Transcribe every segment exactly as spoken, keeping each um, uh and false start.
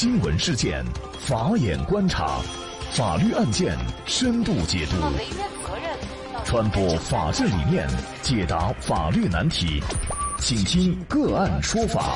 新闻事件，法眼观察，法律案件深度解读，传播法治理念，解答法律难题，请听个案说法。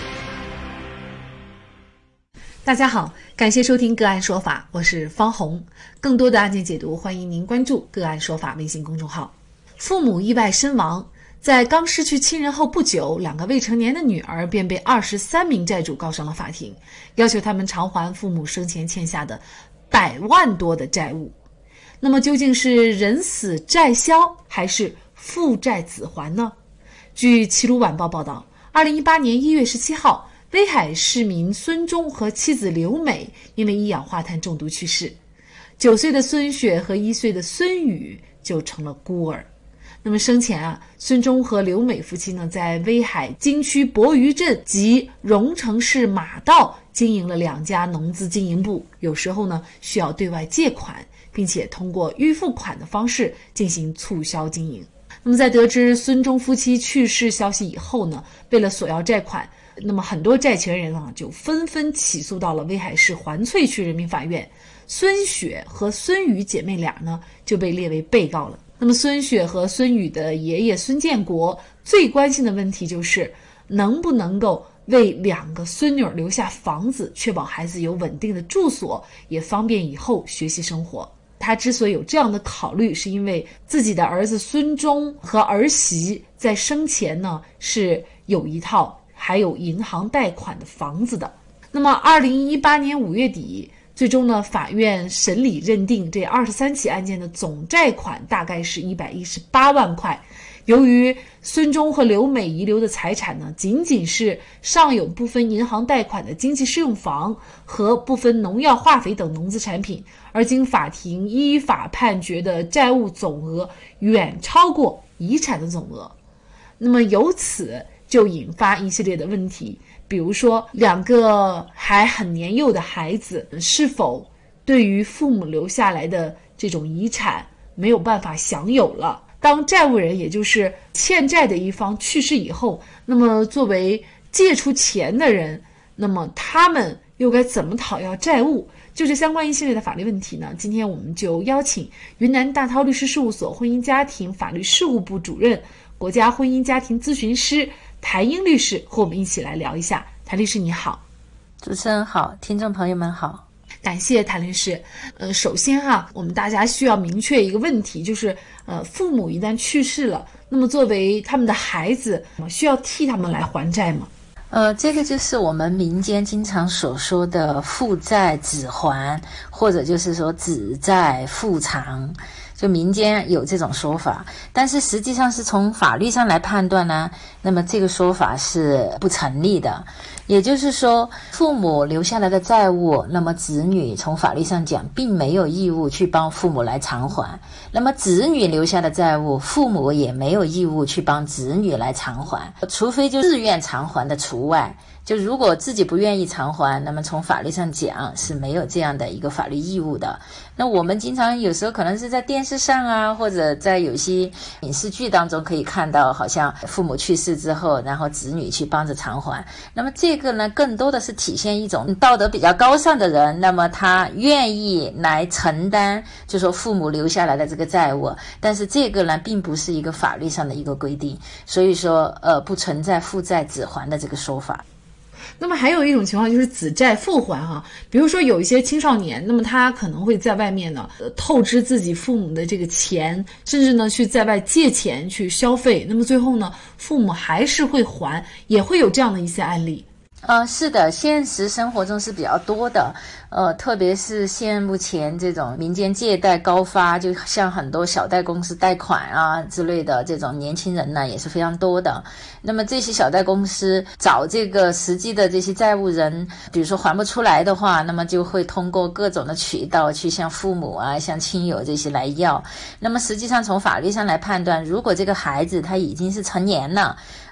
大家好，感谢收听个案说法，我是方红。更多的案件解读，欢迎您关注个案说法微信公众号。父母意外身亡，在刚失去亲人后不久，两个未成年的女儿便被二十三名债主告上了法庭，要求他们偿还父母生前欠下的百万多的债务。那么究竟是人死债消，还是父债子还呢？据齐鲁晚报报道，二零一八年一月十七号，威海市民孙忠和妻子刘美因为一氧化碳中毒去世，九岁的孙雪和一岁的孙宇就成了孤儿。那么生前啊，孙忠和刘美夫妻呢，在威海金区博鱼镇及荣城市马道经营了两家农资经营部，有时候呢需要对外借款，并且通过预付款的方式进行促销经营。那么在得知孙忠夫妻去世消息以后呢，为了索要债款，那么很多债权人啊就纷纷起诉到了威海市环翠区人民法院。孙雪和孙宇姐妹俩呢就被列为被告了。那么孙雪和孙宇的爷爷孙建国最关心的问题就是能不能够为两个孙女留下房子，确保孩子有稳定的住所，也方便以后学习生活。他之所以有这样的考虑，是因为自己的儿子孙忠和儿媳在生前呢是有一套还有银行贷款的房子的。那么二零一八年五月底，最终呢，法院审理认定这二十三起案件的总债款大概是一百一十八万块。由于孙忠和刘美遗留的财产呢，仅仅是尚有部分银行贷款的经济适用房和部分农药化肥等农资产品，而经法庭依法判决的债务总额远超过遗产的总额。那么由此就引发一系列的问题，比如说两个还很年幼的孩子是否对于父母留下来的这种遗产没有办法享有了。当债务人也就是欠债的一方去世以后，那么作为借出钱的人，那么他们又该怎么讨要债务？就这相关一系列的法律问题呢，今天我们就邀请云南大韬律师事务所婚姻家庭法律事务部主任、国家婚姻家庭咨询师谭英律师和我们一起来聊一下。谭律师你好。 主持人好，听众朋友们好。 感谢谭律师。呃，首先哈，我们大家需要明确一个问题，就是呃，父母一旦去世了，那么作为他们的孩子，需要替他们来还债吗？ 呃，这个就是我们民间经常所说的父债子还，或者就是说子债父偿，就民间有这种说法，但是实际上是从法律上来判断呢，那么这个说法是不成立的。也就是说，父母留下来的债务，那么子女从法律上讲并没有义务去帮父母来偿还，那么子女留下的债务，父母也没有义务去帮子女来偿还，除非就自愿偿还的除外。就如果自己不愿意偿还，那么从法律上讲是没有这样的一个法律义务的。那我们经常有时候可能是在电视上啊，或者在有些影视剧当中可以看到，好像父母去世之后，然后子女去帮着偿还。那么这个呢，更多的是体现一种道德比较高尚的人，那么他愿意来承担，就说父母留下来的这个债务。但是这个呢，并不是一个法律上的一个规定，所以说呃，不存在父债子还的这个说法。 那么还有一种情况就是子债父还哈，比如说有一些青少年，那么他可能会在外面呢、呃、透支自己父母的这个钱，甚至呢去在外借钱去消费，那么最后呢父母还是会还，也会有这样的一些案例。 呃，是的，现实生活中是比较多的，呃，特别是现目前这种民间借贷高发，就像很多小贷公司贷款啊之类的，这种年轻人呢也是非常多的。那么这些小贷公司找这个实际的这些债务人，比如说还不出来的话，那么就会通过各种的渠道去向父母啊、向亲友这些来要。那么实际上从法律上来判断，如果这个孩子他已经是成年了，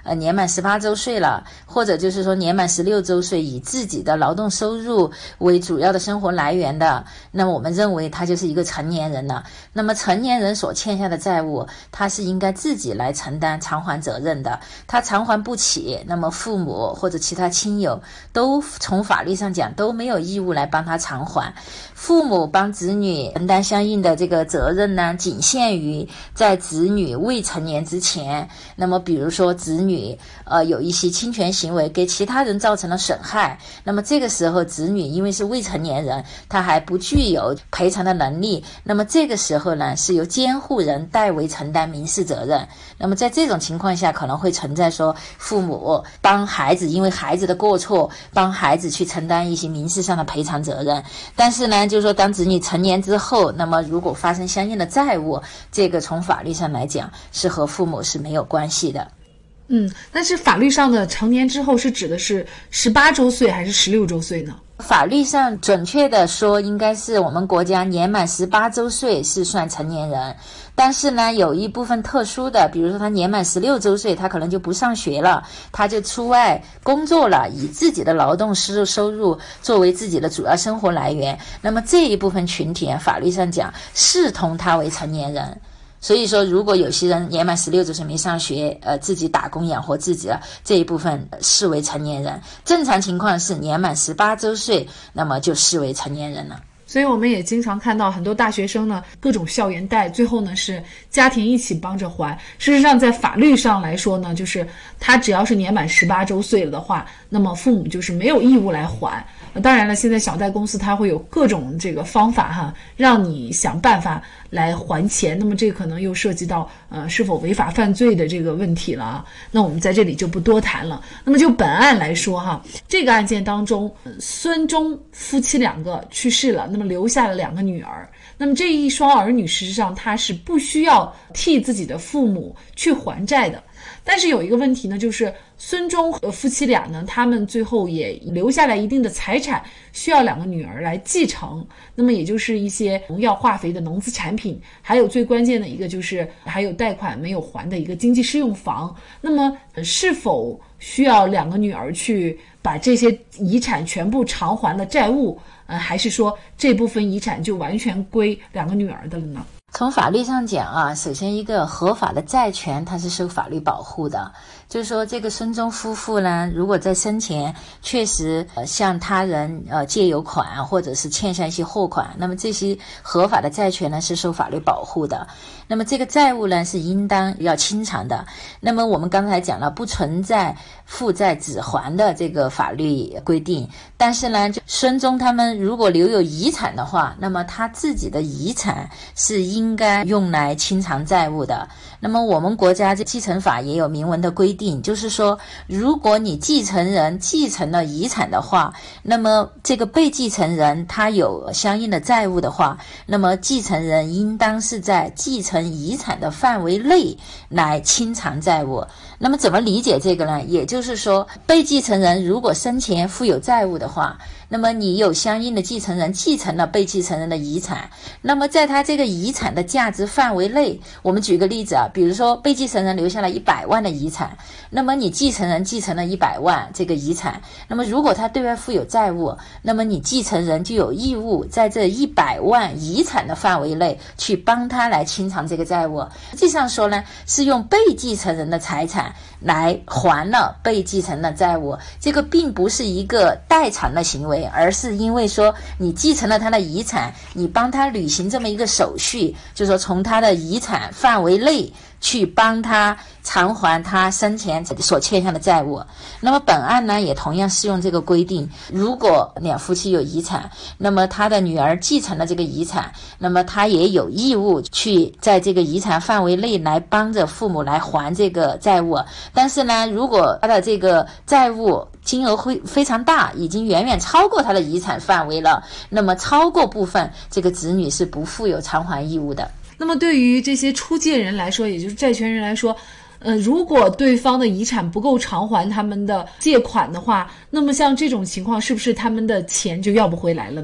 呃年满十八周岁了，或者就是说年满十六周岁，以自己的劳动收入为主要的生活来源的，那么我们认为他就是一个成年人了。那么成年人所欠下的债务，他是应该自己来承担偿还责任的。他偿还不起，那么父母或者其他亲友都从法律上讲都没有义务来帮他偿还。父母帮子女承担相应的这个责任呢，仅限于在子女未成年之前。那么比如说子女呃有一些侵权行为给其他人造成了损害，那么这个时候子女因为是未成年人，他还不具有赔偿的能力，那么这个时候呢是由监护人代为承担民事责任。那么在这种情况下可能会存在说父母帮孩子因为孩子的过错帮孩子去承担一些民事上的赔偿责任。但是呢就是说当子女成年之后，那么如果发生相应的债务，这个从法律上来讲是和父母是没有关系的。 嗯，但是法律上的成年之后是指的是十八周岁还是十六周岁呢？ 法律上准确的说应该是我们国家年满十八周岁是算成年人，但是呢有一部分特殊的，比如说他年满十六周岁，他可能就不上学了，他就出外工作了，以自己的劳动收收入作为自己的主要生活来源，那么这一部分群体法律上讲视同他为成年人。所以说如果有些人年满十六周岁没上学，呃，自己打工养活自己了，这一部分视为成年人。正常情况是年满十八周岁，那么就视为成年人了。 所以我们也经常看到很多大学生呢，各种校园贷，最后呢是家庭一起帮着还。事实上在法律上来说呢，就是他只要是年满十八周岁了的话，那么父母就是没有义务来还。当然了，现在小贷公司它会有各种这个方法哈，让你想办法来还钱。那么这可能又涉及到呃是否违法犯罪的这个问题了啊。那我们在这里就不多谈了。那么就本案来说哈，这个案件当中，孙钟夫妻两个去世了，那么留下了两个女儿。那么这一双儿女实际上他是不需要替自己的父母去还债的。但是有一个问题呢，就是孙钟和夫妻俩呢，他们最后也留下来一定的财产，需要两个女儿来继承。那么也就是一些农药化肥的农资产品，还有最关键的一个就是还有贷款没有还的一个经济适用房。那么是否需要两个女儿去把这些遗产全部偿还了债务，呃，还是说这部分遗产就完全归两个女儿的了呢？ 从法律上讲啊，首先一个合法的债权它是受法律保护的，就是说这个孙钟夫妇呢，如果在生前确实呃向他人呃借有款，或者是欠下一些货款，那么这些合法的债权呢是受法律保护的。那么这个债务呢是应当要清偿的。那么我们刚才讲了，不存在负债子还的这个法律规定，但是呢，就孙钟他们如果留有遗产的话，那么他自己的遗产是应该用来清偿债务的。那么我们国家这继承法也有明文的规定，就是说如果你继承人继承了遗产的话，那么这个被继承人他有相应的债务的话，那么继承人应当是在继承遗产的范围内来清偿债务。那么怎么理解这个呢？也就是说被继承人如果生前负有债务的话，那么你有相应的继承人继承了被继承人的遗产，那么在他这个遗产的价值范围内，我们举个例子啊，比如说被继承人留下了一百万的遗产，那么你继承人继承了一百万这个遗产，那么如果他对外负有债务，那么你继承人就有义务在这一百万遗产的范围内去帮他来清偿这个债务。实际上说呢，是用被继承人的财产来还了被继承的债务，这个并不是一个代偿的行为，而是因为说你继承了他的遗产，你帮他履行这么一个手续，就是说从他的遗产范围内去帮他偿还他生前所欠下的债务。那么本案呢也同样适用这个规定，如果两夫妻有遗产，那么他的女儿继承了这个遗产，那么他也有义务去在这个遗产范围内来帮着父母来还这个债务。但是呢，如果他的这个债务金额会非常大，已经远远超过他的遗产范围了，那么超过部分，这个子女是不负有偿还义务的。 那么对于这些出借人来说，也就是债权人来说，呃，如果对方的遗产不够偿还他们的借款的话，那么像这种情况，是不是他们的钱就要不回来了呢？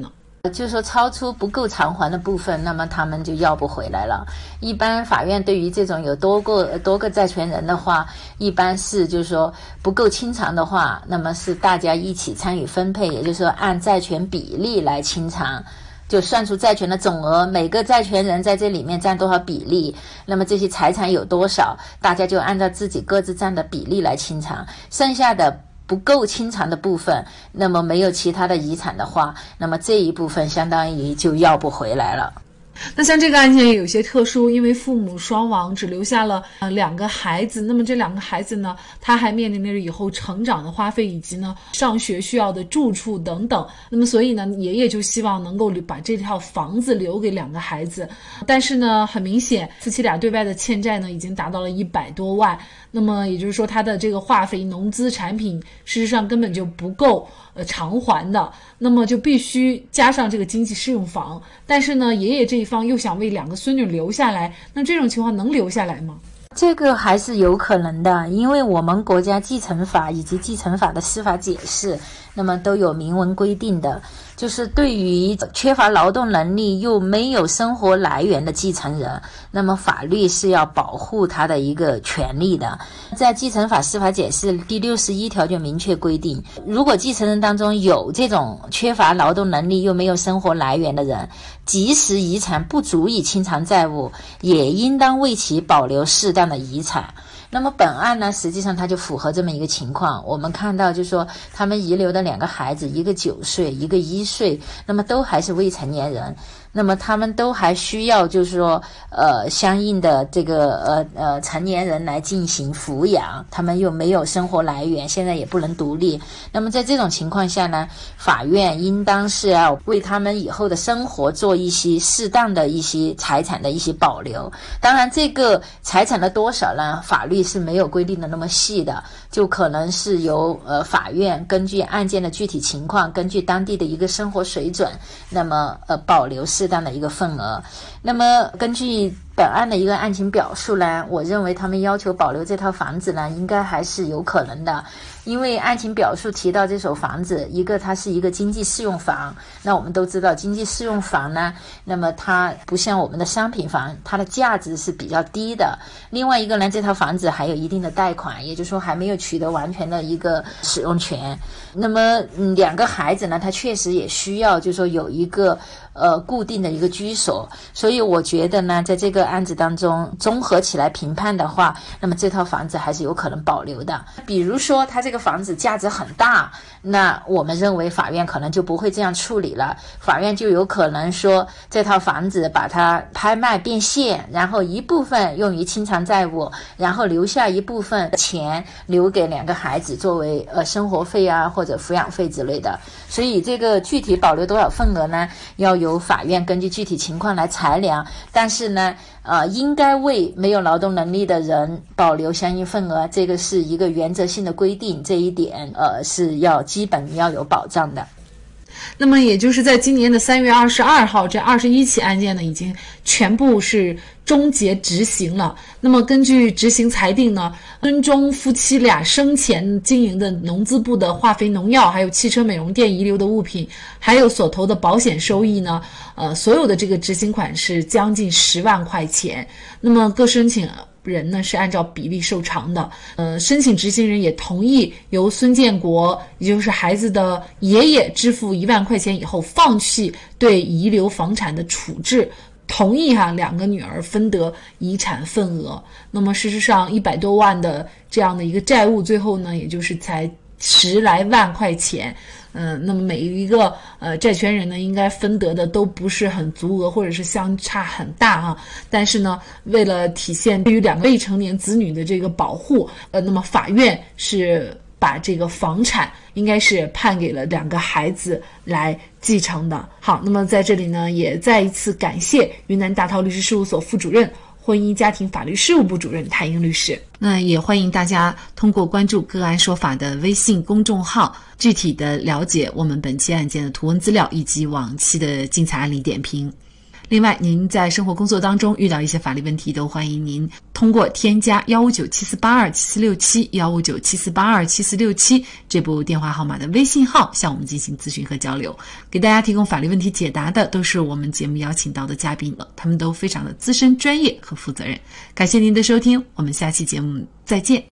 就是说超出不够偿还的部分，那么他们就要不回来了。一般法院对于这种有多个多个债权人的话，一般是就是说不够清偿的话，那么是大家一起参与分配，也就是说按债权比例来清偿，就算出债权的总额，每个债权人在这里面占多少比例，那么这些财产有多少，大家就按照自己各自占的比例来清偿，剩下的不够清偿的部分，那么没有其他的遗产的话，那么这一部分相当于就要不回来了。 那像这个案件也有些特殊，因为父母双亡，只留下了呃两个孩子。那么这两个孩子呢，他还面临着以后成长的花费，以及呢上学需要的住处等等。那么所以呢，爷爷就希望能够把这套房子留给两个孩子。但是呢，很明显夫妻俩对外的欠债呢已经达到了一百多万。那么也就是说，他的这个化肥、农资产品事实上根本就不够呃偿还的，那么就必须加上这个经济适用房。但是呢，爷爷这一方又想为两个孙女留下来，那这种情况能留下来吗？ 这个还是有可能的，因为我们国家继承法以及继承法的司法解释，那么都有明文规定的，就是对于缺乏劳动能力又没有生活来源的继承人，那么法律是要保护他的一个权利的。在继承法司法解释第六十一条就明确规定，如果继承人当中有这种缺乏劳动能力又没有生活来源的人，即使遗产不足以清偿债务，也应当为其保留适当的遗产。那么本案呢，实际上它就符合这么一个情况。我们看到就是说他们遗留的两个孩子，一个九岁一个一岁，那么都还是未成年人，那么他们都还需要就是说呃相应的这个呃呃成年人来进行抚养，他们又没有生活来源，现在也不能独立。那么在这种情况下呢，法院应当是要为他们以后的生活做一些适当的一些财产的一些保留。当然这个财产的多少呢，法律是没有规定的那么细的，就可能是由呃法院根据案件的具体情况，根据当地的一个生活水准，那么呃保留适当的一个份额。那么根据本案的一个案情表述呢，我认为他们要求保留这套房子呢，应该还是有可能的。因为案情表述提到这所房子，一个它是一个经济适用房，那我们都知道经济适用房呢，那么它不像我们的商品房，它的价值是比较低的。另外一个呢，这套房子还有一定的贷款，也就是说还没有取得完全的一个使用权。那么嗯，两个孩子呢，他确实也需要就是说有一个呃固定的一个居所，所以我觉得呢，在这个案子当中综合起来评判的话，那么这套房子还是有可能保留的。比如说它这个房子价值很大，那我们认为法院可能就不会这样处理了，法院就有可能说这套房子把它拍卖变现，然后一部分用于清偿债务，然后留下一部分钱留给两个孩子作为呃生活费啊或者抚养费之类的。所以这个具体保留多少份额呢，要由法院根据具体情况来裁量，但是呢呃，应该为没有劳动能力的人保留相应份额，这个是一个原则性的规定，这一点呃是要基本要有保障的。 那么也就是在今年的三月二十二号，这二十一起案件呢，已经全部是终结执行了。那么根据执行裁定呢，孙中夫妻俩生前经营的农资部的化肥、农药，还有汽车美容店遗留的物品，还有所投的保险收益呢，呃，所有的这个执行款是将近十万块钱。那么各申请人呢是按照比例受偿的，呃，申请执行人也同意由孙建国，也就是孩子的爷爷支付一万块钱以后，放弃对遗留房产的处置，同意哈两个女儿分得遗产份额。那么事实上一百多万的这样的一个债务，最后呢也就是才十来万块钱。嗯、呃，那么每一个呃债权人呢，应该分得的都不是很足额，或者是相差很大啊。但是呢，为了体现对于两个未成年子女的这个保护，呃，那么法院是把这个房产应该是判给了两个孩子来继承的。好，那么在这里呢，也再一次感谢云南大韬律师事务所副主任、婚姻家庭法律事务部主任谭英律师。那也欢迎大家通过关注个案说法的微信公众号，具体的了解我们本期案件的图文资料以及往期的精彩案例点评。 另外，您在生活工作当中遇到一些法律问题，都欢迎您通过添加一五九七四八二七四六七 一五九七四八二七四六七这部电话号码的微信号向我们进行咨询和交流。给大家提供法律问题解答的都是我们节目邀请到的嘉宾了，他们都非常的资深、专业和负责任。感谢您的收听，我们下期节目再见。